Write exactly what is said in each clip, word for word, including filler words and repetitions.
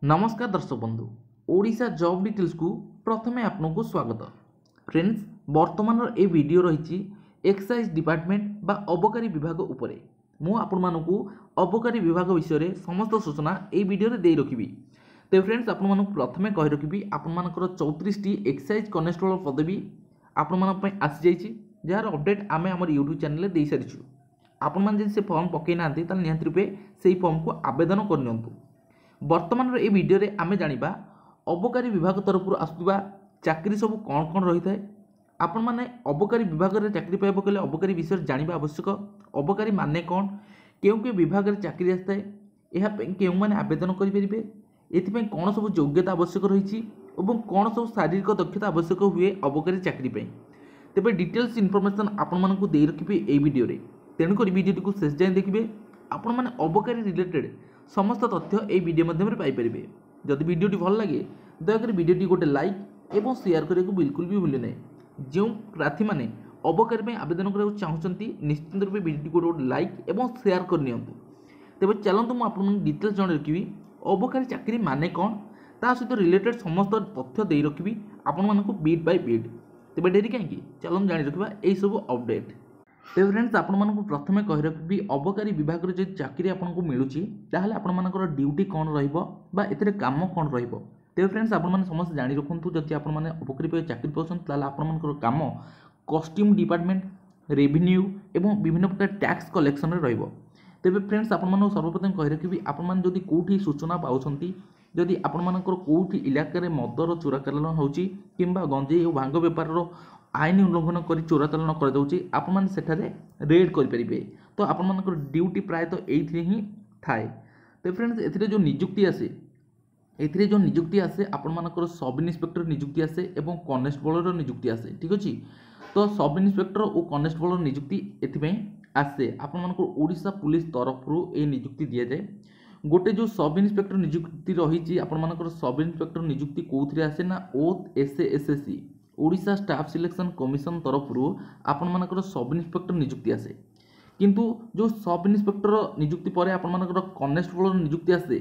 नमस्कार दर्शक बंधु ओडिशा जॉब डिटेल्स को प्रथमे आपको स्वागत। फ्रेंड्स, वर्तमान ए वीडियो रही एक्साइज डिपार्टमेंट बा अबकारी विभाग उपरे मु आपण मानकु अबकारी विभाग विषय समस्त सूचना ए वीडियो रे दे रखिबी। तो फ्रेंड्स, आपण मानकु प्रथमे कहि रखिबी आपण मानकर चौतीस टी एक्साइज कनेस्टेबल पदवी आपण मान पय आसी जाईची, जार अपडेट आमे हमर यूट्यूब चैनल दे सारिछु। आपण मान जे से फॉर्म पकै नांती त नियंत्रित रूपे सेही फॉर्म को आवेदन करनियंतु। वर्तमान ए वीडियो रे आमे जानिबा अबकारी विभाग तरफ आसुवा चाकरी सब कौन कौन रही है। आपण माने अबकारी विभाग रे चाकरी पाइबो कले अबकारी विषय जानिबा आवश्यक। अबकारी माने कौन, केउ के विभाग रे चाकरी आस्ताय, एहा पे केउ माने आवेदन करि परिबे, एथिपे कोन सब योग्यता आवश्यक रही और कौन सब शारीरिक दक्षता आवश्यक हुए अबकारी चाकरी पे। तेबे डिटेल्स इनफॉरमेशन आपण मानकु दे रखिबे ए वीडियो रे, तेणु कर वीडियो को शेष जाए देखिए। आपण माने अबकारी रिलेटेड समस्त तथ्य ए वीडियो माध्यम रे पाई परिबे। जदि वीडियोटी भल लगे दयाकर वीडियोटी गोटे लाइक एवं शेयर करने को बिल्कुल भी भूले नहीं। जो प्रार्थी मैंने अबकारी में आवेदन करने चाहते निश्चित रूप वीडियो गोटे गोटे लाइक एवं शेयर कर नियंतु। तेज चलतु मुझे डिटेल्स जन रखी अबकारी चाकरी माने कौन ता सहित रिलेटेड समस्त तथ्य दे रखी आपण मानक बीट बाय बीट। तेज डेरी कहीं चलते जाणी रखा यही सब अपडेट। तो फ्रेंड्स, आपण मानक प्रथमे कहि रखिबी अबकारी विभाग रे जे चाकरी आपनको मिलुची ताहले आपण मानकर ड्यूटी कोन रहइबो बा एतरे काम कोन रहइबो। तो फ्रेंड्स, आपण माने समस्त जानि रखंतु जति आपण माने अबकारी पे चाकरी पसंद ताहले आपण मानकर काम कॉस्ट्यूम डिपार्टमेंट, रेवेन्यू एवं विभिन्न प्रकार टैक्स कलेक्शन रे रहइबो। तेबे फ्रेंड्स, आपण मानक सर्वप्रथम कहि रखिबी आपण माने जदि कोठी सूचना पाउछंती, जदि आपण मानकर कोठी इलाका रे मदर चोरा चालान होउची किंबा गंजेई और भांग व्यापार रो आईन उल्लंघन कर चोरा चालान कर आपण सेठारे रेड करें। तो आपण मानकर ड्यूटी प्रायतः ये ही थाए। तो फ्रेंड्स, एथिरे जो नियुक्ति आसे एथिरे जो नियुक्ति आसे आपण मानकर सब इन्स्पेक्टर नियुक्ति आसे एवं कनेस्टेबल नियुक्ति आसे। ठीक अच्छे, तो सब इन्स्पेक्टर और कनेस्टेबल नियुक्ति एथिपई आसे आपण मानकर ओडिशा पुलिस तरफ ए नियुक्ति दिया जाए। गोटे जो सब इन्स्पेक्टर नियुक्ति रही आपण मानकर सब इन्स्पेक्टर नियुक्ति कौन आसे ना ओथ एसएएससी ओडिशा स्टाफ सिलेक्शन कमिशन तरफ आपण मानकर सब इन्स्पेक्टर नियुक्ति आसे। किंतु जो सब इन्स्पेक्टर नियुक्ति पर आपण मानकर कनेस्टेबल नियुक्ति आसे,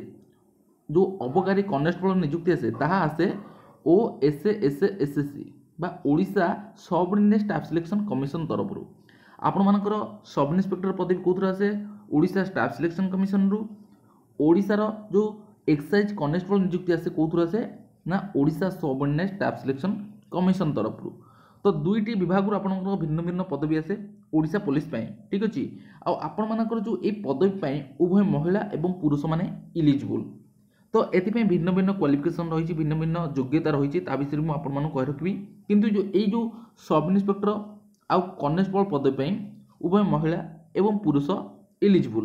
जो अबकारी कनेस्टेबल नियुक्ति आसे ताहा आसे O S S S S C बा Odisha subordinate staff selection commission तरफ आपण मानकर सब इन्स्पेक्टर पदवी कौन आसे ओडिशा स्टाफ सिलेक्शन कमिशन रु। ओडिशा रो जो एक्साइज कनेस्टेबल नियुक्ति आसे कौन आसे ना Odisha subordinate staff selection commission तरफ। तो दुईटी विभाग आपण भिन्न भिन्न पदवी आसे ओडिशा पुलिस पाए। ठीक अच्छे, आपण मानकर जो ये पदवी पाए उभय महिला एवं पुरुष माने इलिजिबल। तो एथिपे भिन्न भिन्न क्वालिफिकेशन रही, भिन्न भिन्न योग्यता रही, विषय में आपण मानक कहि रखिबी। किंतु जो ये जो सब इन्स्पेक्टर आउ कनेस्टेबल पदवी पाए उभय महिला एवं पुरुष इलिजिबल।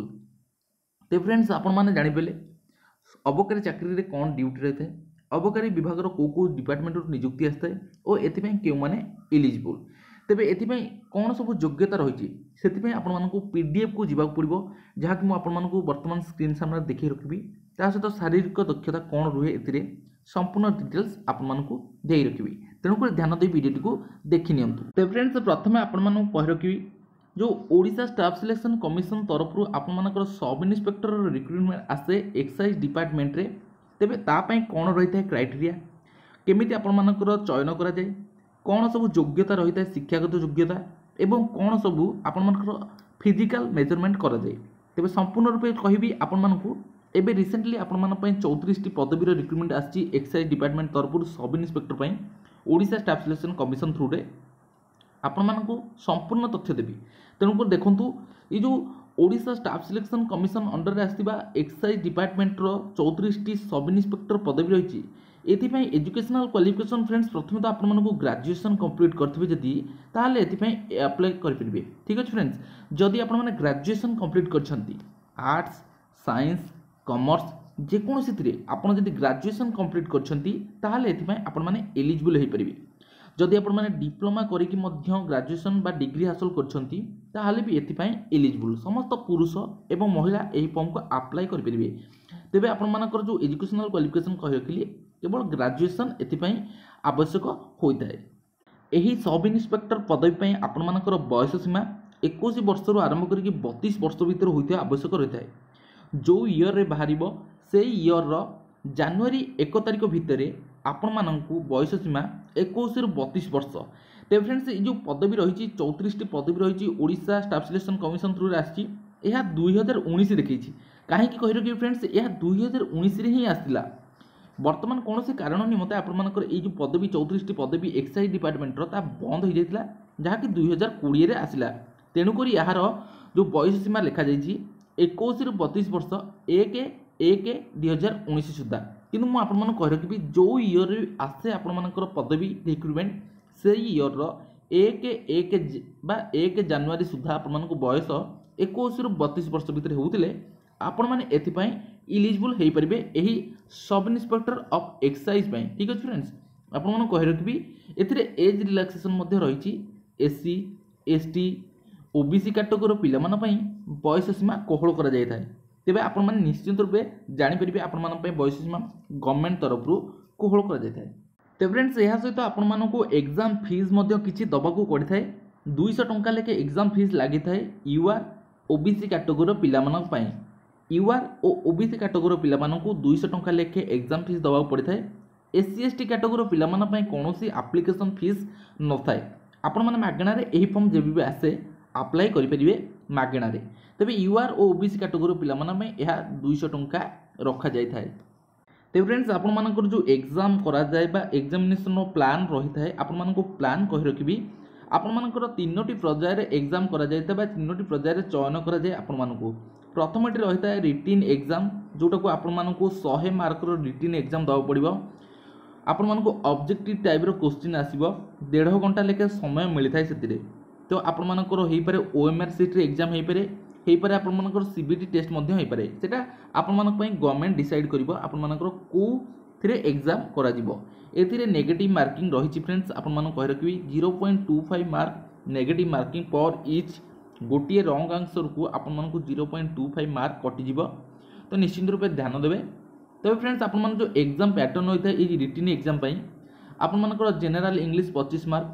तो फ्रेंड्स, आपण माने जानि पेले अबकारी चाकरी रे कोन ड्यूटी रहते, अबकारी विभाग रो को को डिपार्टमेंट नियुक्ति आसता है और एथिपई केउ माने इलिजिबल। तेबे एथिपई कोन सब योग्यता रही सेथिपई आपण मानकु पीडीएफ को जीवा पड़िबो, जहा कि मु आपण मानकु वर्तमान स्क्रीन सामने देखि रखिबी। ता सहित शारीरिक दक्षता कोन रुहे एथिरे संपूर्ण डिटेल्स आपण मानकु देई रखिबी। तेणु कर ध्यान दे वीडियो को देखि नियंतु। तो फ्रेंड्स, प्रथमे आपण मानकु कहि रखिबी जो ओडिशा स्टाफ सिलेक्शन कमिशन तरफ आपण मानकर सब इन्स्पेक्टर रिक्रुटमेंट आसे एक्साइज डिपार्टमेंट रे। तेबे तापाई कौन रही है क्राइटेरिया, केमिति आपण मानकर चयन करा जाए, कौन सब योग्यता रही है शिक्षागत योग्यता एवं कौन सब आपण मानकर फिजिकल मेजरमेंट करा जाए। तेबे संपूर्ण रूपे कहिबी आपण मानकु एबे रिसेंटली आपण मान पई चौतीस टी पदवीर रिक्रुटमेंट आछि एक्साइज डिपार्टमेंट तरफ सब इन्स्पेक्टर पई Odisha staff selection commission through रे आपण मानकु संपूर्ण तथ्य देबी। तेणुक देखंतु ये जो Odisha staff selection commission under आसथिबा एक्साइज डिपार्टमेंट रो चौतीस टी सब इन्स्पेक्टर पदवी रही। एथिपई एजुकेशनल क्वालिफिकेशन फ्रेंड्स प्रथम तो आपण मानकु ग्रेजुएशन कंप्लीट करथिबे जदी ताहाले एथिपई अप्लाई करि परिबे। ठीक अछि फ्रेंड्स, जदी आपण माने ग्रेजुएशन कंप्लीट करछंती आर्ट्स साइंस कॉमर्स जे कोनोसी थिरे आपण जदी ग्रेजुएशन कंप्लीट करछंती ताहाले एथिपई आपण माने एलिजिबल होई परिबे। जदि आपण माने डिप्लोमा करिकि मध्य ग्रेजुएशन बा डिग्री हासिल करछंती ताहाले भी एथिपई एलिजिबल समस्त पुरुष एवं महिला एही फॉर्म को अप्लाई करि परिबे। तेबे आपण मानकर जो एजुकेशनल क्वालिफिकेशन कहि रखिले केवल ग्रेजुएशन एथिपई आवश्यक होइताय। एही सब इन्स्पेक्टर पदवी पई आपण मानकर बयस सीमा इक्कीस वर्ष रु आरंभ करिकि बत्तीस वर्ष भीतर होइता आवश्यक रहिताय। जो ईयर रे बाहरिबो से ईयर रो ଜାନୁଆରୀ ଏକ ତାରିଖ ଭିତରେ ଆପଣମାନଙ୍କୁ ବୟସ ସୀମା ଏକୋଇଶ ରୁ ବତିଶ ବର୍ଷ। ତେବେ ଫ୍ରେଣ୍ଡସ୍ ये जो पदवी रही चौतीस टी पदवी रही Odisha staff selection commission through आसी यह दुई हजार उन्नीस देखी कहीं कही रखिए फ्रेंड्स यह दुई हजार उन्नीस ही आसला। बर्तमान कौन से कारण निमते आपर ये जो पदवी चौतीस टी पदवी एक्साइज डिपार्टमेंटर ता बंद हो जाता जहाँकि दुई हजार कोड़े आसला। तेणुक यार जो बयस सीमा लिखा जाइए इक्कीस रु बतीस वर्ष एक एक दुई हजार उन्नीस सुधा कि मुझे कही रखी जो इयर आसे आपर पदवी रिक्रुटमेंट से इयर एक एक बा एक जनवरी सुधा आपको बयस इक्कीस रु बतीस वर्ष भितर होते आपण मैंने एथिपाई इलिजिबल हो पारे यही सब इन्स्पेक्टर ऑफ एक्साइज पाई। ठीक अच्छे फ्रेंड्स आपको कही रखी एथिरे एज रिलैक्सेशन रही एससी एसटी ओबीसी कैटेगोरी पिलामानपाई बयस सीमा कोहल करा जाय थाए। तेबे आपण माने निश्चित रूपे जानि परिबे आपण मानपाई बयस सीमा गवर्नमेंट तरफ रु कोहल करा जाय थाए। तो फ्रेंड्स यह सहित आपण मानकु एग्जाम फीस मध्य किछि दबाकू पड़ि थाए दो सौ टंका लेके एग्जाम फीस लागि थाए यूआर ओबीसी कैटेगोरी पिलामानक पाई। यूआर ओ ओबीसी कैटेगोरी पिलामानकु दो सौ टंका लेके एग्जाम फीस दबाकू पड़ि थाए। एससी एसटी कैटेगोरी पिलामान पाई कोनोसी एप्लिकेशन फीस न थाए। आपण माने मागणारे एही फॉर्म जेबी भी आसे अप्लाई करि परिबे मागणारे। तबे यूआर ओ ओबीसी कैटेगोरी पिलामान पाई एहा दो सौ टंका रखा जाय थाए। तो फ्रेंड्स आपण मानकर जो एग्जाम करा जाय बा एग्जामिनेशन प्लान रही थाए आपण मानको प्लान कहि रखिबी आपण मानकर तीनोटी पर्याय रे एग्जाम करा जाय था बा तीनोटी पर्याय रे चयन करा जाय। आपण मानको प्रथमटी रही थाए रिटिन एग्जाम जोटा को आपण मानको सौ मार्क रो रिटिन एग्जाम दवा पड़िबो। आपण मानको ऑब्जेक्टिव टाइप रो क्वेश्चन आसीबो डेढ़ घंटा लेके समय मिली थाए सेतिरे। तो आपण मानकर होई पारे ओएमआर सीट रे एग्जाम होई पारे हेई पारे आपण मानकर सीबीटी टेस्ट मध्य होई पारे सेटा आपण मानक पई गवर्नमेंट डिसाइड करिवो आपण मानकर को थिरे एग्जाम करा जिवो। एथिरे नेगेटिव मार्किंग रही फ्रेंड्स आपण मानक कहि रखिबी zero point two five mark negative marking per each गोटिए रॉन्ग आंसर को आपण मानक zero point two five mark कटि जिवो। तो निश्चित रूपे ध्यान देबे। तो फ्रेंड्स आपण मान जो एग्जाम पैटर्न होता है ये रिटिन एग्जाम पई आपण मानकर जनरल इंग्लिश पच्चीस मार्क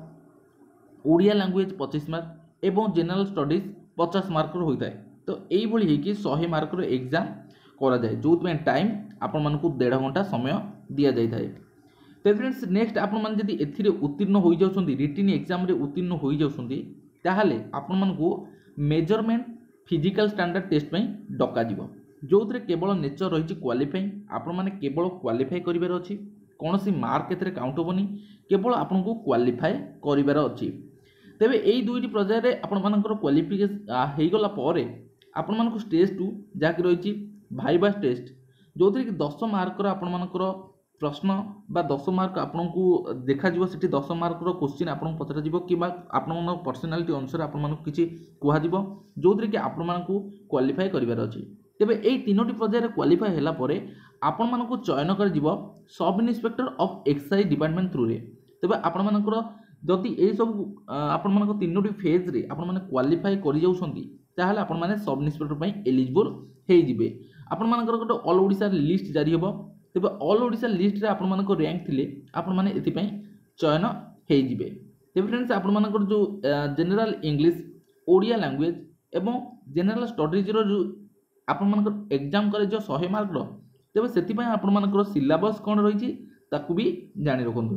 ओडिया लैंग्वेज पच्चीस मार्क एवं जनरल स्टडीज पचास मार्क होता है। तो यही कि सौ मार्क एग्जाम करा जाए जो टाइम आपण मानकु डेढ़ घंटा समय दि जाए। तो फ्रेंड्स नेक्स्ट आपण माने जदि एथिरे उत्तीर्ण हो जाउछंती रिटिन एग्जाम रे उत्तीर्ण हो जाउछंती ताहाले आपण मानकु मेजरमेंट फिजिकल स्टैंडर्ड टेस्ट पई डका जिवो जो केवल नेचर रही क्वालिफाइंग आपण माने केवल क्वालिफाई करिवार अछि कौन सी मार्क एथिरे काउंट होबनी केवल आपण को क्वालिफाई करिवार अछि। तेबे एई दुईटी पर्याय रे आपण मानकर क्वालिफिकेशन हे गला पारे आपण मानक स्टेज टू जाकि रही भाइबा टेस्ट जो कि दस मार्क आपण मानकर प्रश्न बा दस मार्क आपन को देखा जिवो सेठी दस मार्क रो क्वेश्चन आपन पचरा जिवो किबा आपन मन पर्सनालिटी अनुसार आपन मन किछि कुहा जिवो जो कि आपन मन को क्वालिफाई करिवार अछि। तेबे एई तीनोटी पर्याय रे क्वालिफाई होला परे आपण मन को चयन कर जिवो sub inspector of excise department through रे। तेबे आपण मानकर जदि ए सब आपण मानक तीनोटी फेज रे आपण माने क्वालिफाई करि जाउछंती ताहाले आपण माने सब इन्स्पेक्टर पई एलिजिबल हे जिवे। आपण मानकर गोटे ऑल ओडिसा लिस्ट जारी हेबो तेबे ऑल ओडिसा लिस्ट रे आपण मानक रैंक थिले आपण माने एथि पई चयन हे जिवे। तेबे फ्रेंड्स आपण मानकर जो जनरल इंग्लिश ओडिया लैंग्वेज एवं जनरल स्टडीज रो जो आपण मानकर एग्जाम करे जो सौ मार्क रो तेबे सेति पई आपण मानकर सिलेबस कोन रहिछि ताकू भी जानि रखंतु।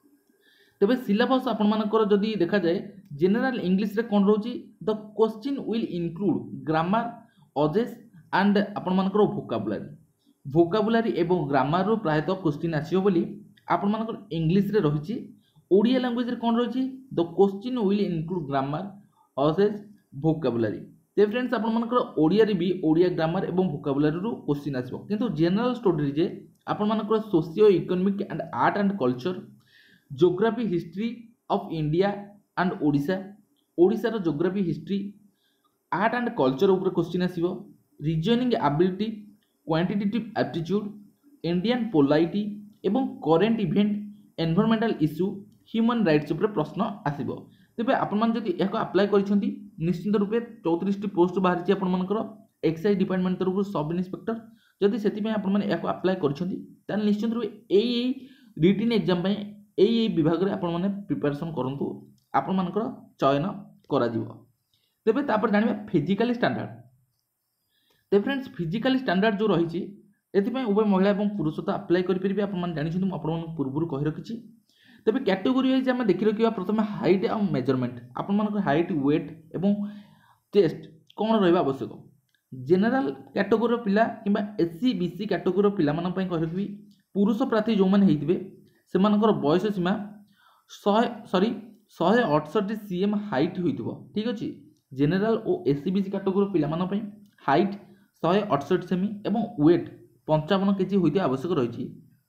तेबे सिलेबस आपण मानकर जदि देखा जाए जनरल इंग्लिश रे कोन रहउछि the question will include grammar usage and आपण मानकर वोकाबुलरी वोकाबुलरी एवं ग्रामर रो प्रायतः क्वेश्चन आसीयो बोली आपण मानकर इंग्लिश रे रहिछि। ओडिया लैंग्वेज रे कोन रहिछि the question will include grammar usage vocabulary. ते फ्रेंड्स आपण मानकर ओडिया रे भी ओडिया ग्रामर एवं वोकाबुलरी रो क्वेश्चन आसीबो किंतु जनरल स्टडी जे आपण मानकर socio economic and art and culture geography history of India and Odisha Odisha रो geography history art and culture ऊपर क्वेश्चन आसीबो। Reasoning ability quantitative aptitude Indian polity एवं current event environmental issue human rights ऊपर प्रश्न आसीबो। तेबे आपण मान जदि एको अप्लाई करिसंती निश्चित रूपे चौतीस टी पोस्ट बाहर छी आपण मानकर एक्साइज डिपार्टमेंट तरफ सब इन्स्पेक्टर जदि सेति में आपण माने एको अप्लाई करिसंती त निश्चित रूपे एई रिटिन एग्जाम पई एई विभाग रे आपण माने प्रिपरेशन करंतु आपण मानकर चयन करा जिवो। तेबे तापर जानिबा फिजिकल स्टैंडर्ड। ते फ्रेंड्स फिजिकल स्टैंडर्ड जो रही एथिपाई उभय महिला और पुरुष तो अप्लाई करेंगे आप जानते आप पूर्व कही रखी। तेज कैटेगोरी वाइज आम देखी रखा प्रथम हाइट आ मेजरमेंट आप हाइट वेट और चेस्ट कौन रहा आवश्यक। जेनेल कैटेगोरी पिला कि एससी बीसी कैटेगोरी पिला कही पुरुष प्रार्थी जो मैंने होते से बयस सीमा शहे सरी शहे अड़सठ सीएम हाइट हो ठीक अच्छे। जेनेल और एससी बीसी कैटेगोरी पिला हाइट शहे अड़सठ सेमी और वेट पंचावन केजी होता आवश्यक रही।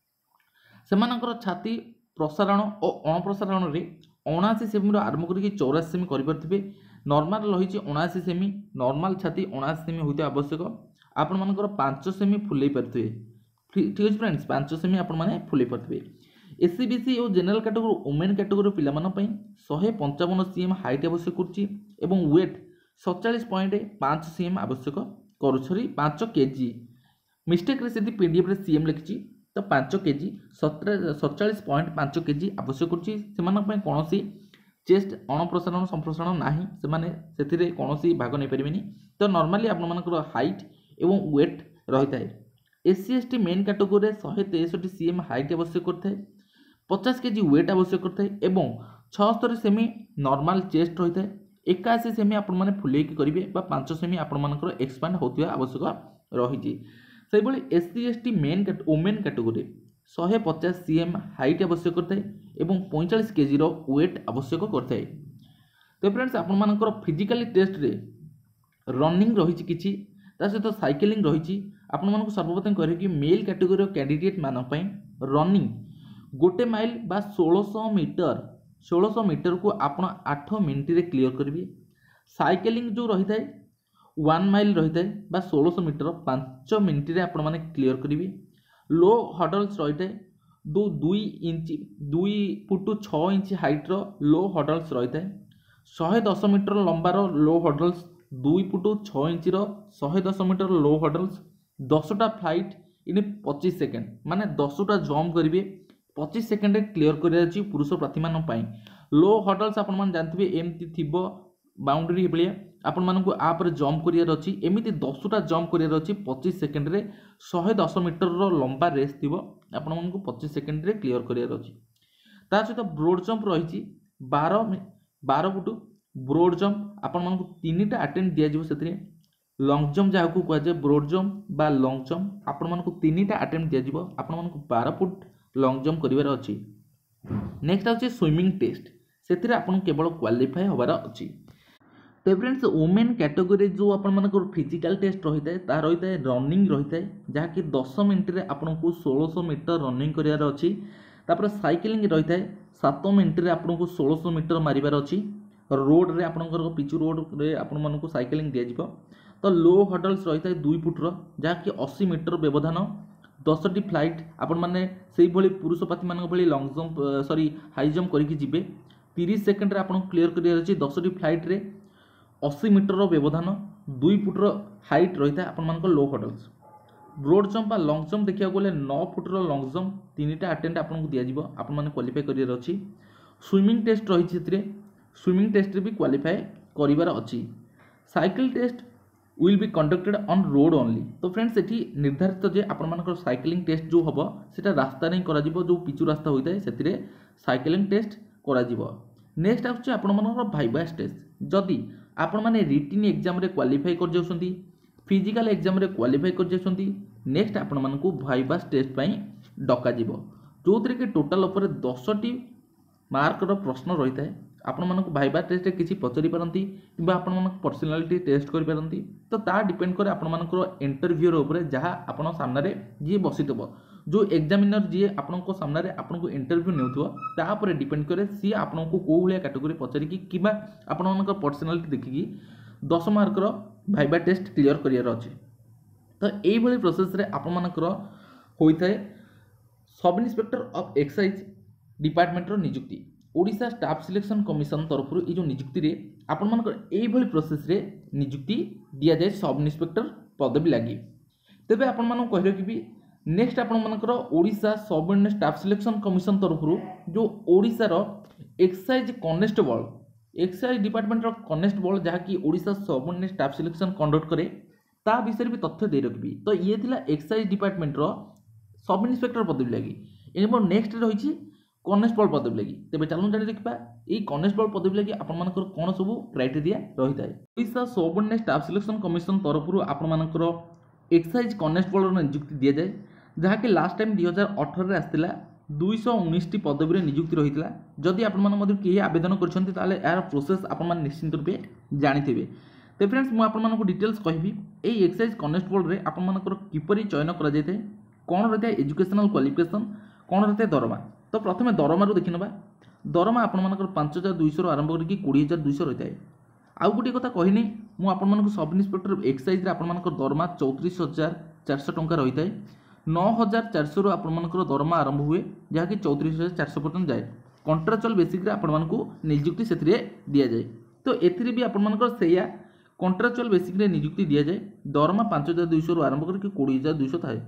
छाती प्रसारण और अणप्रसारण में अणाशी सेमी आरंभ करके चौराशी सेमी करें। नॉर्मल रही अणाशी सेमी नॉर्मल छाती अणाशी सेमी होता आवश्यक। आपण मानकर पांच सेमी फुले पारे ठीक अच्छे फ्रेंड्स पांच सेमी आपने फुले पारे। एससी बीसी और जेनेल कैटेगोरी वुमेन कैटेगोरी पिलामानपाई शहे पंचावन सीएम हाइट आवश्यक कर वेट सतचाश पॉइंट पाँच सीएम आवश्यक कर सरी पाँच केजी मिस्टेक से पीडीएफ रे सीएम लिखी तो पाँच केजी सतचाश पॉइंट पाँच केजी आवश्यक कर कौन चेस्ट अणप्रसारण संप्रसारण ना से कौन भाग नहीं पारे। तो नॉर्मली आपर हाइट एवं वेट रही है। एससी एसटी मेन कैटेगोरी शहे तेसठी सीएम हाइट आवश्यक करता है पचास केजी वेट आवश्यक करता है एवं छस्तरी सेमी नॉर्मल चेस्ट रही है एकाशी सेमी आपने फुलेक करेंगे पांच सेमी आपर एक्सपांड होता आवश्यक रही। से SC ST men women category शहे पचास सीएम हाइट आवश्यक करता है एवं पैंतालीस केजी वेट आवश्यक करता है। तो फ्रेंड्स आपर फिजिकली टेस्ट रे रनिंग रही कि सहित साइकिलिंग रही आपन सर्वप्रथम कह कि मेल कैटेगोरी कैंडिडेट मानक रनिंग गोटे माइल बा सोलह मीटर सोलह मीटर को आप आठ मिनिट रे क्लियर करेंगे। साइकिलिंग जो रही है वन माइल रही है बा सोलह मीटर पांच मिनिट रे आपण माने क्लियर करेंगे। लो हडल्स रही है दो दुई इंच दुई फुट छः इंच हाइट रो लो हडल्स रही है। शहे दस मीटर लंबार लो हडल्स दुई फुट छः इंच शहे दस मीटर लो हडल्स दसटा फ्लाइट इन पच्चीस सेकेंड माने दसटा जम्प करेंगे पच्चीस सेकेंड क्लियर कर पुरुष प्रार्थी मान लो हडल्स आपन जानते एमती थी बाउंड्री भाया आपण मानक आप जम्प करार अच्छी एमती दसटा जम्प करार अच्छी पच्चीस सेकेंड रे शहे दस मीटर लंबा रेस थी आपण मानक पच्चीस सेकेंड रे क्लियर करार अच्छी। ता सहित ब्रोड जम्प रही बारह बारह फुट ब्रोड जम्प आपण मानक तीन टा अटेम्प्ट दिया से लंग जम्प जहाँ को कहुए ब्रोड जम्प बा लंग जम्प आपण मानक तीन टा अटेम्प्ट दिया आपण मानक बारह फुट लंग जम्प करिवार अछि। नेक्स्ट आउचे स्विमिंग टेस्ट से आपन केवल क्वालिफाई होबार अछि। तो फ्रेंड्स वुमेन कैटेगोरी जो आपण मानकर फिजिकल टेस्ट रही है ता रही है रनिंग रही है जहाँ कि दस मिनट रे आपन को सोलह मीटर रनिंग करिवार अछि। तापर साइकिलिंग रही है सात मिनट रे आपन को सोलह मीटर मारिबार अछि। रोड रे आपनकर पिचु रोड रे आपण मानक साइकिलिंग दिया जिवो। तो लो हडल्स रही है दुई फुट रो जहाँ कि अस्सी मीटर व्यवधान दसटी फ्लाइट आपण मैंने से पुरुष प्रार्थी मान भाई long jump sorry high jump करके जिबे तीस सेकेंड रे आपन क्लियर करियर अछि। दसटी फ्लाइट रे अस्सी मीटर व्यवधान दुई फुटर हाइट रही है आपण मानक low hurdles. Broad jump long jump देखा गले नौ फुटर लंग जम्प तीन टा अटेम्प्ट आपन को दिया जिवो आपण माने क्वालिफाई करियर अछि। स्विमिंग टेस्ट रही से स्विमिंग टेस्ट रे भी क्वालिफाई करिवार अछि। Cycle test will be conducted on road only. तो फ्रेंड्स सेठी निर्धारित जे आपण मानकर साइकिलिंग टेस्ट जो हबो सेटा रास्ता नहीं करा जिवो जो पिचु रास्ता होइता है सेतिरे साइकिलिंग टेस्ट करा जिवो। नेक्स्ट आउचे आपण मानकर भाइबा टेस्ट जदी आपण माने रिटन एग्जाम रे क्वालिफाई कर जाउछंती फिजिकल एग्जाम रे क्वालिफाई कर जाउछंती नेक्स्ट आपण मानकू भाइबा टेस्ट पई डका जिवो जोतरे के टोटल ऊपर दस टी मार्क रो प्रश्न रहिता है। आपण मानक भाइबा टेस्ट किसी पचारि पारंती किबा आपण मानक पर्सनालिटी टेस्ट करि पारंती। तो ता डिपेंड करे आपण मानकर इंटरव्यू रो ऊपर जहां आपण सामने रे जे बसितबो जो एग्जामिनर जे आपण को सामने रे आपण को इंटरव्यू नेउथबो ता ऊपर डिपेंड करे सी आपण को को भलिया कैटेगरी पचारि कि किबा आपण मानकर पर्सनालिटी देखि कि दस मार्क रो भाइबा टेस्ट क्लियर करियर अछि। तो एई भली प्रोसेस रे आपण मानकर होइथाय sub inspector of excise department रो नियुक्ति ओडिशा स्टाफ सिलेक्शन कमिशन तरफ ये जो नियुक्ति रे आपण मानकर एई भली प्रोसेस रे नियुक्ति दिया जाए सब इंस्पेक्टर पदवी लगी। तेबे आपण मानक कहि रखिबी नेक्स्ट आपण मानकर ओडिशा सब स्टाफ सिलेक्शन कमिशन तरफ जो ओडिशा रो एक्साइज कॉन्स्टेबल एक्साइज डिपार्टमेंट रो कॉन्स्टेबल जहाँ कि ओडिशा सब स्टाफ सिलेक्शन कंडक्ट करे ता विषय भी तथ्य दे रखी। तो ये थिला एक्साइज डिपार्टमेंटर सब इन्स्पेक्टर पदवी लगी। एवं नेक्स्ट रही कनेस्टेबल पदवी लगी। तेज चलू जाणी देखा ये कनेस्टेबल पदवी लगी आपण कौन सब क्राइटेरिया रही है। Odisha subordinate staff selection commission तरफ आपर एक्साइज कनेस्टेबल नियुक्ति दि जाए, जहाँकि लास्ट टाइम दुई हजार अठर आसाला दुईश उन्नीस पदवी नियुक्ति रही है। जदि आपड़ी आवेदन कर यार प्रोसेस आप निश्चित रूपे जानी। तो फ्रेंड्स मुझे डिटेल्स कहि यही एक्साइज कनेस्टेबल आपर किपरि चयन कर कौन रही है एजुकेशनल क्वालिफिकेशन कौन रही है दरमा। तो प्रथम दरमारू देखी ना दरमा आपर पांच हजार दुईश आरंभ करके कोड़े हजार दुईश रही है। आउ गोटे कथा कहनी मुझे सब इन्स्पेक्टर एक्साइज आपर दरमा चौतीस हजार चार सौ टंका रही है। नौ हजार चार सौ आपर दरमा आरंभ हुए जहाँकि चौतीस हजार चार सौ पर्यटन जाए। कंट्राक्चुअल बेसिक आपण नियुक्ति से दि जाए। तो एथिरे भी आपर से कंट्राक्चुअल बेसिक नियुक्ति दि जाए। दरमा पांच हजार दुईश आरंभ करके कोड़े हजार दुईश थाए।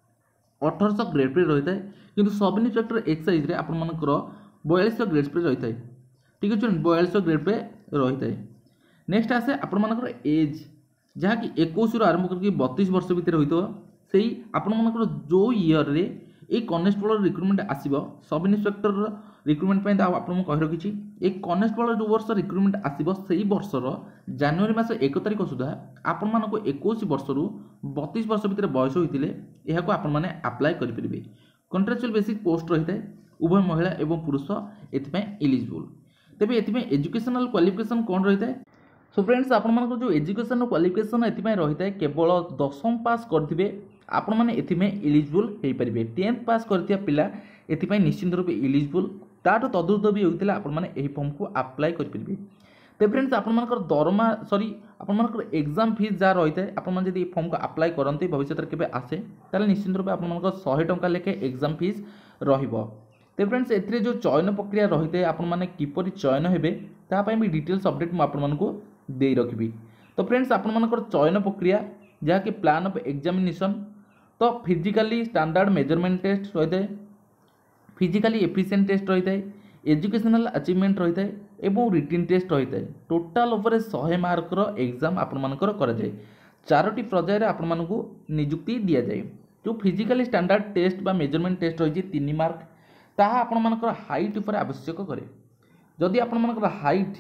अठरश ग्रेड पे रही है कि सब इन्स्पेक्टर एक्साइज आपर बयालीस ग्रेड पे रही है। ठीक अच्छे बयालीस ग्रेड पे रही है। नेक्स्ट आसे आपर एज जहाँकि इक्कीस रु आरंभ करके बतीस वर्ष भितर होता से आपर जो ईयर रे एक कनेस्टेबल रिक्रुटमेंट आसब सब इन्स्पेक्टर रिक्रुटमेंट आपको कही रखी एक कनेस्टेबल जो वर्ष रिक्रुटमेंट आसब से वर्षर जनवरी मास एक तारिख सुधा आपण इक्कीस वर्ष रु बतीस वर्ष भितर बयस होते यह आप्लाय करेंगे। कंट्राक्चुअल बेसिक पोस्ट रही है उभय महिला एवं पुरुष एलिजिबल। तेज ये एजुकेशनल क्वालिफिकेशन कौन रही है। सो फ्रेंड्स आपर जो एजुकेशन क्वालिफिकेशन ये रही है केवल दशम पास करते आपण मैंने एलिजिबल हो पारे। टेन्थ पास करथिया पिला एथिपाई निश्चिंत रूप एलिजिबल ताठू तदुर्ध भी होता आपने फॉर्म को अप्लाई करेंगे। तो फ्रेंड्स आपर दरमा सॉरी आपर एग्जाम फीस जहाँ रही है आपड़ी फॉर्म को अप्लाई करते भविष्य के आसे ताले निश्चिंत रूप आप शहे टंका लेखे एग्जाम फीस रहिबो। तो फ्रेंड्स एथिरे जो चयन प्रक्रिया रही है आपने किपरि चयन हेबे तापाई भी डिटेल्स अपडेट मुझे आपको दे रखी। तो फ्रेंड्स आपर चयन प्रक्रिया जहाँ कि प्लान ऑफ एग्जामिनेशन तो फिजिकली स्टैंडर्ड मेजरमेंट टेस्ट रही है, फिजिकली एफिशिएंट टेस्ट रही है, एजुकेशनल अचीवमेंट रही है एवं रिटन टेस्ट रही है। टोटाल उपर सौ मार्कर एग्जाम आपर कराए। चारोटी पर्यायर आपण को नियुक्ति दि जाए। जो फिजिकली स्टैंडर्ड टेस्ट बा मेजरमेंट टेस्ट रही तीन मार्क ताहा आपण हाइट उपर आवश्यक करे। जदि आपण हाइट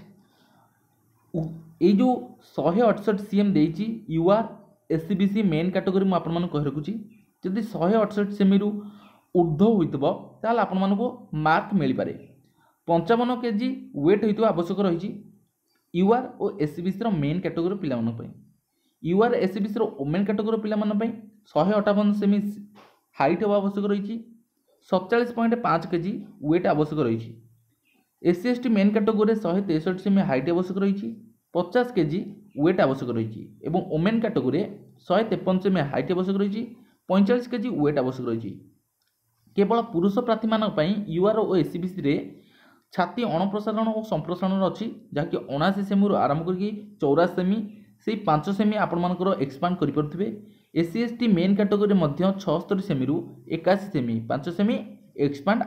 ये जो शहे अड़सठ सीएम देती यूआर एससीबीसी मेन कैटेगरी मुझे कही रखुच्छी जदि शहे अड़सठ सेमी रु ऊर्ध होता आपण को मार्क मिल पारे। पंचावन केजी वेट होता आवश्यक रही यूआर और एससीबीसी मेन कैटेगरी पिला यूआर एससीबीसी ओमेन कैटेगरी पिला शहे अठावन सेमी हाइट हवा आवश्यक रही। सतचाश पॉइंट पाँच केजी वेट आवश्यक रही। एससी एसटी मेन कैटेगरी शहे तेसठ सेमी हाइट आवश्यक रही। पचास केजी वेट आवश्यक रही एवं ओमेन कैटेगरी शहे तेपन सेमी हाइट आवश्यक रही। पैंचाश केजी वेट आवश्यक रही। केवल पुरुष प्रार्थी मानी यूआर और एससीबीसी रे छाती अणप्रसारण और संप्रसारण अच्छी जहाँकि अणाशी सेमी आरंभ करके चौराशी सेमी से पांच सेमी आपर एक्सपांड करें। एससी एसटी मेन कैटेगरी छस्तरी सेमी रु एकाशी सेमी पांच सेमी एक्सपांड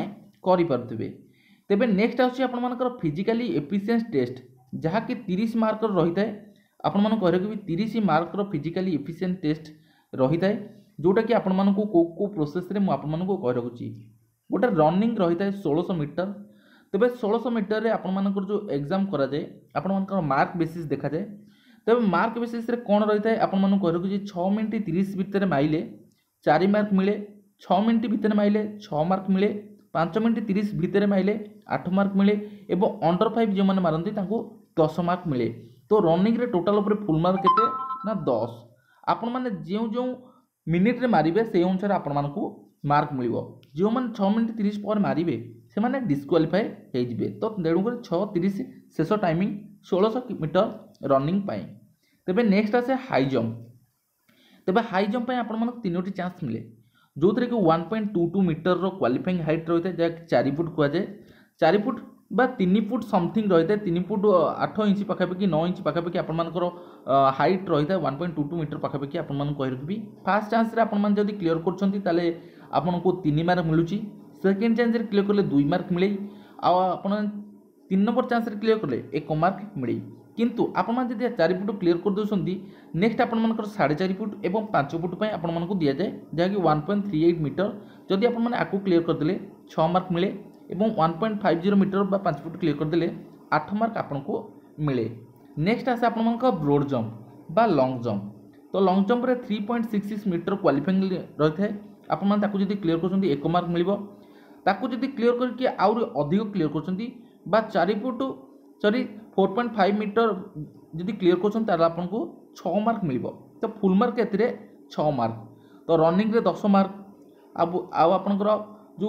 आपरे। तेबे नेक्स्ट आपर फिजिकली एफिशिएंस टेस्ट जहाँकि तीस मार्क रही है। आपण कह रखी तीस मार्क फिजिकली एफिशिएंट टेस्ट रही है जोटा कि आपण को को को प्रोसेस रे आपको कह रखुच्छी। गोटे रनिंग रही है षोलश मीटर। तेज षोलश मीटर रे आपण जो एग्जाम कराए आपण मार्क बेसिस देखा जाए। तेज मार्क बेसिस रे कौन रही है आपण कह रखुच्छी छः मिनट तीस भितर माइले चार मार्क मिले, छः मिनट भितर माइले छः मार्क मिले, पांच मिनट तीस भितर माइले आठ मार्क मिले एवं अंडर फाइव जो मैंने मारती दस मार्क मिले। तो रनिंग रे टोटाल उपर फुल मार्क केते ना दस। आपण माने जो जो मिनिट रे मारिबे से अनुसार आपण मानकू मार्क मिलिबो। जो माने छः मिनट तीस पर मारिबे से माने डिस्क्वालिफाई हो जिवे। तो तेणुकर छः तीस शेष टाइमिंग षोलश मीटर रनिंग पाए। तेबे नेक्स्ट आसे हाई जंप। तेबे हाई जंप पाए आपण मानक तीनोटी चांस मिले जो थे कि one point two two metre रो क्वालिफाइंग हाइट रही है जहाँ चार फुट कह जाए। चार फुट बा तीन फुट समथिंग रही है तीन फुट आठ इंच पाखापाखि नौ इंच पाखापाखि आपर हाइट रही है one point two two metre पाखापाखि आप कही रखी। फास्ट चांस आपड़ी क्लीयर कर तीन मार्क मिलूँ। सेकेंड चांस क्लीयर कले दुई मार्क मिले। आप तीन नंबर चांस क्लीयर कले एक मार्क मिले। किंतु आपण जदि चार फुट क्लीयर कर दउछंती नेक्स्ट आपण मानकर साढ़े चार फुट एवं पाँच फुट पर आपण मानक दिया जाए जहाँकि one point three eight metre जदि आपण माने आकु क्लीयर करदेले छः मार्क मिले एवं one point five zero metre बा पाँच फुट क्लीयर करदेले आठ मार्क आपण को मिले। नेक्स्ट आसे आपण मानक ब्रॉड जंप बा लॉन्ग जंप। तो लॉन्ग जंप रे three point six six metre qualifying रही है आपण माने ताकू जदि क्लीयर करछंती एक मार्क मिलिबो। ताकू जदि क्लीयर करके आउर अधिक क्लीयर करछंती बा चार foot sorry four point five metre जदि क्लीयर करछंती ताला आपण को छः मार्क मिलिबो। तो फुल मार्क एथिरे छः मार्क। तो रनिंग रे दस मार्क अब आउ आपनकर जो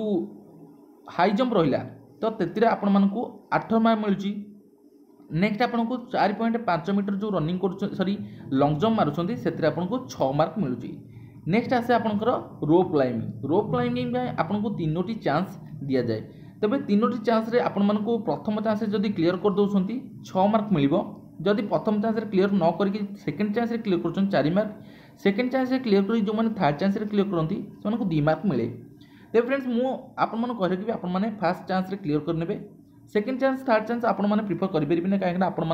हाई जंप रहिला तो तेतिरे आपण मानकू आठ मार्क मिलुची। नेक्स्ट आपन को चार पॉइंट पाँच मीटर जो रनिंग कर सॉरी लॉन्ग जंप मारुछंती सेतिरे आपन को छः मार्क मिलुची। नेक्स्ट आसे आपनकर रोप क्लाइंबिंग। रोप क्लाइंबिंग में आपन को तीनोटी चांस दिया जाए। तबे तीनोटी चांस रे आपण मानकू प्रथम चांस जदि क्लीयर कर दउछंती छः मार्क मिलिबो। जदि प्रथम चांस रे क्लीयर न करके सेकंड चांस रे क्लीयर करछन चार मार्क। सेकंड चांस रे क्लीयर करी जो माने थर्ड चांस रे क्लीयर करंती सेमान को दो मार्क मिले। तो फ्रेंड्स मु आपण मन कह रखी आपण माने फर्स्ट चांस रे क्लीयर कर नेबे। सेकंड चांस थर्ड चांस आपण माने प्रिफर करि परिबे ना काहे आपण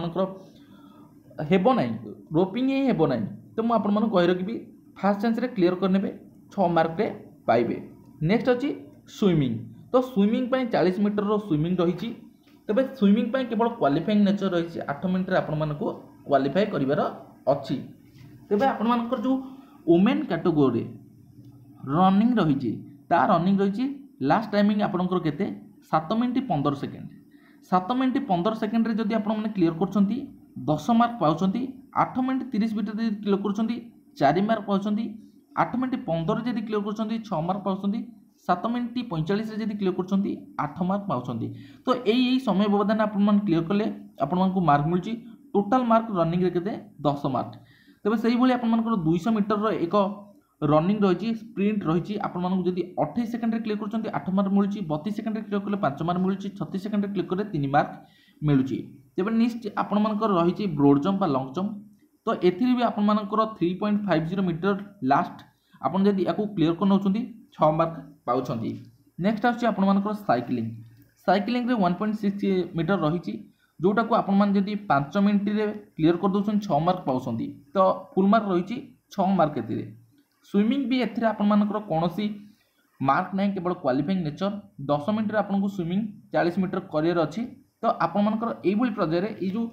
मानकर हेबो नाही रोपिंग ही हेबो नाही। तो मु आपण मन कह रखी फर्स्ट चांस रे क्लीयर कर नेबे छः मार्क रे पाइबे। नेक्स्ट अछि स्विमिंग। तो स्विमिंग पय चालीस मीटर रो स्विमिंग रही। तबे स्विमिंग पय केवल क्वालिफाइंग नेचर रही आठ मिनट रे आपण मानको क्वालिफाई करिवार अछि। तबे आपण मानकर जो वुमेन कैटेगरी रनिंग रही ता रनिंग रही लास्ट टाइमिंग आपंकर केते सात मिनट पंद्रह सेकेंड। सात मिनट पंद्रह सेकेंड रे जदि आपण माने क्लीयर करछंती दस मार्क पाउछंती। आठ मिनट तीस मीटर जदि क्लीयर करछंती चार मार्क पाउछंती। आठ मिनट पंद्रह जदि क्लीयर करछंती छः मार्क पाउछंती। सात मिनट पैंतालीस जदि क्लीयर करछंती आठ मार्क पाउछंती। तो एई एई समय व्यवधान आपण मान क्लीयर कले आपण मानकू मार्क मिलची। टोटल मार्क रनिंग रे केते दस मार्क। तबे सही भली आपण मानकर दो सौ मीटर रो एक रनिंग रही स्प्रिंट रही आपण मानकू जदि अट्ठाईस सेकेंड रे क्लीयर करछंती आठ मार्क मिलची। बत्तीस सेकेंड रे क्लीयर कले पाँच मार्क मिलची। छत्तीस सेकेंड रे क्लीयर कले तीन मार्क मिलची। तबे नेक्स्ट आपण मानकर रही ब्रॉड जंप बा लॉन्ग जंप। तो एथिरि भी आपण मानकर तीन point five zero metre last आपण जदि याकू क्लीयर कर नउछंती छः मार्क पाउछंती। नेक्स्ट आछि आपण मानकर साइक्लिंग। साइक्लिंग रे वन पॉइंट सिक्स मीटर रही जोटा को आपण मान जदि पाँच मिनट रे क्लीयर कर दउछन छः मार्क पाउछंती। तो फुल मार्क रही छः मार्क एथिरे। स्विमिंग भी एथिरे आपण मानकर कोनोसी मार्क नहीं केवल क्वालिफाइंग नेचर। दस मिनट रे आपण को स्विमिंग चालीस मीटर करियर अछि। तो आपण मानकर एई भली पर्याय रे ए जो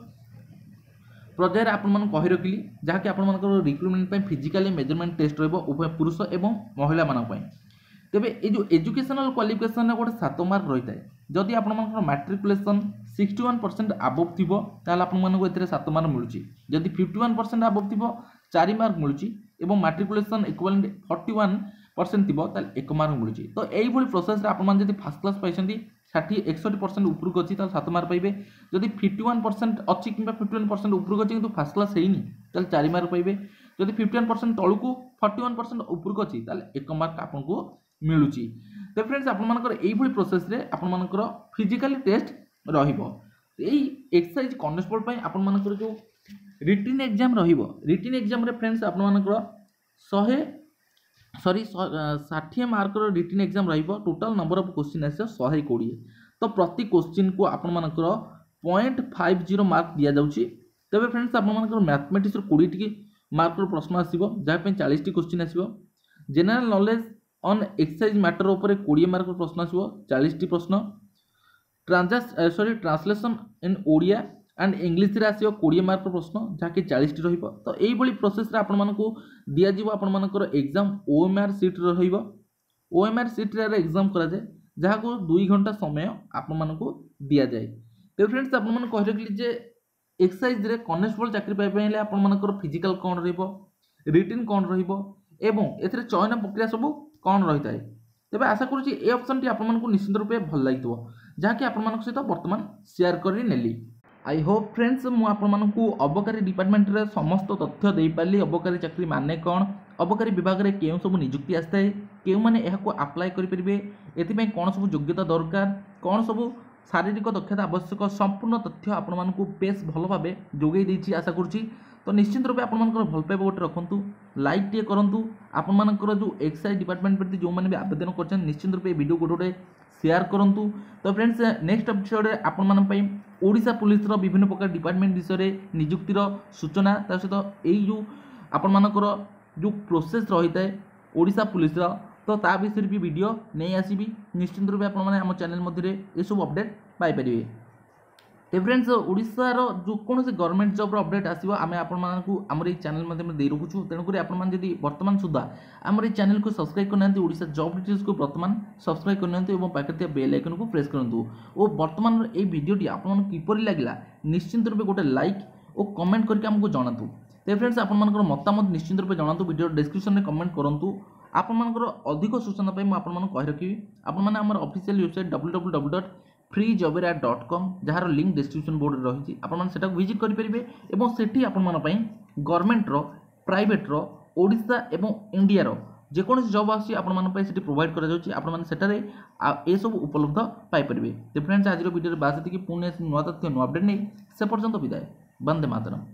पर्याय रे आपण मान कहि रखिली जहाँकि आपण मानकर रिक्रुटमेंट पय फिजिकली मेजरमेंट टेस्ट रहबो उभय पुरुष एवं महिला मान पय। तेबे ए जो एजुकेशनल क्वालिफिकेशन गोटे सात मार्क रही है। जदि आपण मानकर matriculation sixty one percent above थिबो ताले आपण मानको एथिरे सात मार्क मिलुची। जदि फिफ्टी वन परसेंट आबव थिबो चार मार्क मिलुची एवं matriculation equivalent forty one percent थिबो ताले एक मार्क मिलुची। तो एई भली प्रोसेस रे आपण मान जदि फर्स्ट क्लास पाइछंती षाठी एकसठ परसेंट उपरको अछि ताले सात मार्क पाइबे। जदि फिफ्टी वन परसेंट अछि किंबा फिफ्टी वन परसेंट उपरको अछि किंतु फर्स्ट क्लास हेइनी ताले चार मार्क पाइबे। जदि फिफ्टी वन परसेंट तळुको फोर्टी वन परसेंट उपरको अछि ताले एक मार्क आपनको मिलुची। तो फ्रेंड्स आपण मानकर एई भली प्रोसेस रे आपण मानकर फिजिकली टेस्ट रहिबो। एई एक्सरसाइज कांस्टेबल पय आपण मानकर जो रिटन एग्जाम रहिबो रिटन एग्जाम रे फ्रेंड्स आपण मानकर सौ सॉरी षाठी मार्क रो रिटन एग्जाम रहिबो। टोटल नंबर ऑफ क्वेश्चन आसे सौ बीस। तो प्रति क्वेश्चन को आपण मानकर पॉइंट फाइव जीरो मार्क दिया जाउची। तबे फ्रेंड्स आपण मानकर मैथमेटिक्स रो बीस टी मार्क रो प्रश्न आसीबो जहा पे चालीस टी क्वेश्चन आसीबो। General knowledge on exercise matter ऊपर बीस मार्क प्रश्न आसीबो चालीस टी प्रश्न। Trans sorry translation in Odia and English रे आसीबो बीस मार्क प्रश्न जहा कि चालीस टी रहिबो। तो एई बली प्रोसेस रे आपण मानको दिया जिवो आपण मानकर एग्जाम ओएमआर सीट रे रहिबो। ओएमआर सीट रे एग्जाम करा जाय जहा को दो घंटा समय आपण मानको दिया जाय। तो फ्रेंड्स आपण मन कहि रखली जे एक्सरसाइज रे कांस्टेबल चाकरी पाइ पहिले आपण मानकर फिजिकल कोन रहिबो रिटन कोन रहिबो एवं एथरे चयन प्रक्रिया सब कौन रही है। तेज आशा करुँच ए ऑप्शन टी आपको निश्चित रूपे भल लगे जहाँकि आप सहित बर्तमान शेयर कर नेली। आई होप फ्रेंड्स मुझे अबकारी डिपार्टमेंट रे समस्त तथ्य दे पाली। अबकारी चाकरी माने कौन अबकारी विभाग में क्यों सब नियुक्ति आसता है क्यों मैंने अप्लाई करेंगे एथि कौन सब योग्यता दरकार कौन सब शारीरिक दक्षता आवश्यक संपूर्ण तथ्य आपण बेस भल भाव जोगई देछि आशा करुँच। तो निश्चित रूप आपण भल पाइबा गोटे रखु लाइक टे करूँ आपर जो एक्साइज डिपार्टमेंट प्रति जो मैंने भी आवेदन कर निश्चित रूप वीडियो गोटे गोटे शेयर करूँ। तो फ्रेंड्स नेक्स्ट एपिसोड आपण ओडिशा पुलिस विभिन्न प्रकार डिपार्टमेंट विषय नियुक्तिर सूचना ता सहित यही जो आपर जो प्रोसेस रही है ओडिशा पुलिस तो ता विषय भी वीडियो नहीं आसबि निश्चित रूप आप चैनल मध्य ये सब अपडेट पाइपर। तो फ्रेंड्स ओडिशार जो कौन से गवर्नमेंट जॉब अपडेट आसो आम आम चैनल मध्य दे रखुचु तेणुक आपड़ी बर्तमान सुधा आम चैनल को सब्सक्राइब करना ओडिशा जॉब डिटेल्स को बर्तमान सब्सक्राइब करना पाखे बेल आइकन को प्रेस करूँ और बर्तमान ये वीडियोटी आपको किपर लगे निश्चित रूप गोटे लाइक और कमेंट करके आमको जनातु। तो फ्रेंड्स आप मतामत निश्चित रूप जनातु वीडियो डिस्क्रिप्शन में कमेंट करूँ आपर अधिक सूचना पाई मुझे कही रखी आपने official website W W W dot free jobera dot com जार लिंक डिस्क्रिप्शन बोर्ड रही है आप विजिट करेंगे और सेठी आपण गवर्नमेंटर प्राइवेट ओडिशा एवं इंडिया जेको जॉब आसी आपड़ी प्रोवाइड कर सब उपलब्ध पाइपर। तो फ्रेंड्स आज वीडियो बात पुणे नुआ तथ्य नुआ अपडेट नहीं से पर्यंत विदाय। वंदे मातरम।